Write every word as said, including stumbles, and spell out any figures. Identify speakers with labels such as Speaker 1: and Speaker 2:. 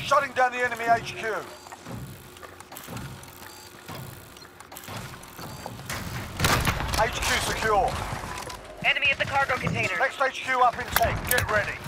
Speaker 1: Shutting down the enemy H Q. H Q secure.
Speaker 2: Enemy at the cargo container.
Speaker 1: Next H Q up in ten. Get ready.